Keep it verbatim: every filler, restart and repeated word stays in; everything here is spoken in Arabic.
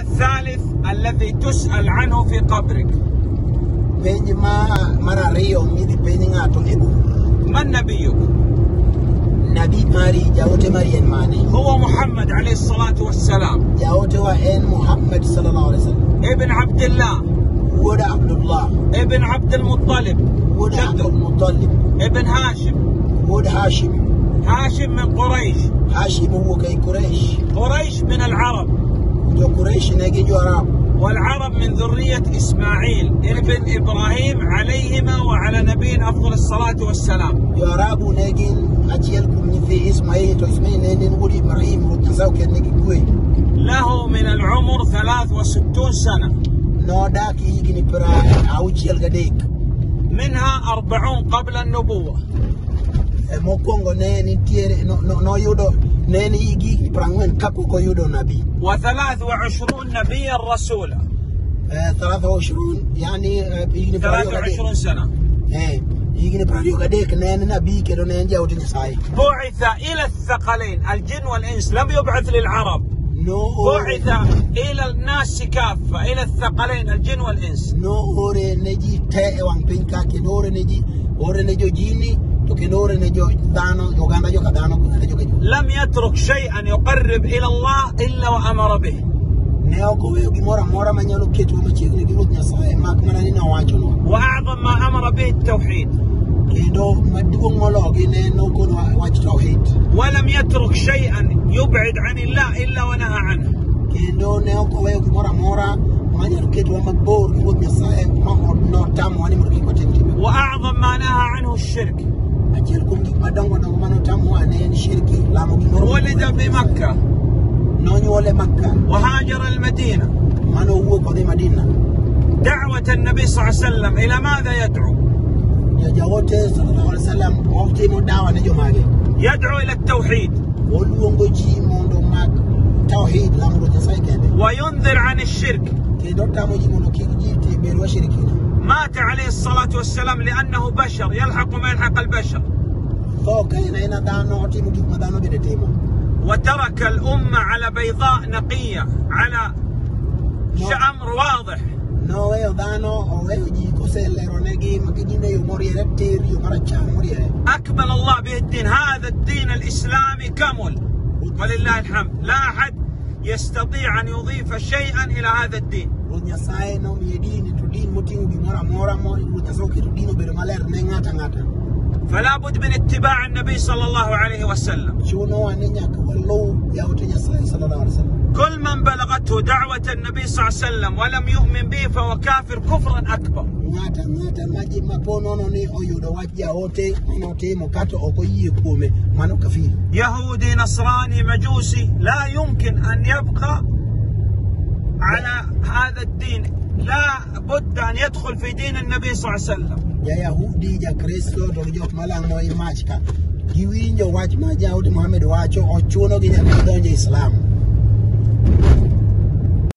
الثالث الذي تسأل عنه في قبرك. من نبيك؟ نبي ماري جاوت مريم ماني هو محمد عليه الصلاة والسلام. جاوت وين محمد صلى الله عليه وسلم. ابن عبد الله. ولد عبد الله. ابن عبد المطلب. ولد عبد المطلب. ابن هاشم. ولد هاشم. هاشم من قريش. هاشم هو كي قريش. قريش من العرب. جو قريش نجي جو عرب. والعرب من ذرية إسماعيل ابن إبراهيم عليهما وعلى نبينا أفضل الصلاة والسلام. جو عرب نجي أجيالكم في إسماعيل وإسماعيل نجي نقول إبراهيم وتنساو كنجي كوي. له من العمر ثلاث وستون سنة. نوداك يجي نبرا أو جيل قديك. منها أربعون قبل النبوة. موكونغو نيني تيري نو نو نو يودو نيني يجي برانوين كابوكو يودو نبي. وثلاث وعشرون نبيا رسولا. آه ثلاثة وعشرون يعني آه يجي ثلاث وعشرون سنة. إيه يجي برانيو كديك نين نبي كده نين جاوت نساي. بعث إلى الثقلين الجن والإنس، لم يبعث للعرب. نو بعث إلى الناس كافة، إلى الثقلين الجن والإنس. نو أوري نجي تاء وان بينكاك نور نجي أوري نجو جيني. لم يترك شيئا يقرب إلى الله إلا وأمر به. وأعظم ما أمر به التوحيد. ولم يترك شيئا يبعد عن الله إلا ونهى عنه. وأعظم ما نهى عنه الشرك. ولد بمكة وهاجر المدينة. دعوة النبي صلى الله عليه وسلم إلى ماذا يدعو؟ يدعو إلى التوحيد وينذر عن الشرك. مات عليه الصلاة والسلام لأنه بشر يلحق ما يلحق البشر. وترك الأمة على بيضاء نقية، على أمر واضح. أكمل الله به الدين، هذا الدين الإسلامي كمل ولله الحمد، لا أحد يستطيع أن يضيف شيئا إلى هذا الدين. فلا بد من اتباع النبي صلى الله عليه وسلم. كل من بلغته دعوة النبي صلى الله عليه وسلم ولم يؤمن به فهو كافر كفرا أكبر. يهودي نصراني مجوسي لا يمكن أن يبقى على هذا الدين، لا بد أن يدخل في دين النبي صلى الله عليه وسلم. يا يهودي يا كريستو دولجوك مالان موي ماشكا جيوين جو واج ما جاود محمد واجو او تشونو غي نان دون الاسلام.